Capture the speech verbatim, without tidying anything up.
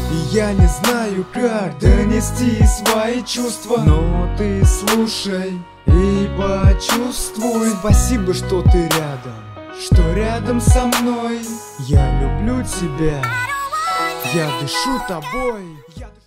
И я не знаю, как донести свои чувства, но ты слушай и почувствуй. Спасибо, что ты рядом, что рядом со мной. Я люблю тебя, я дышу тобой.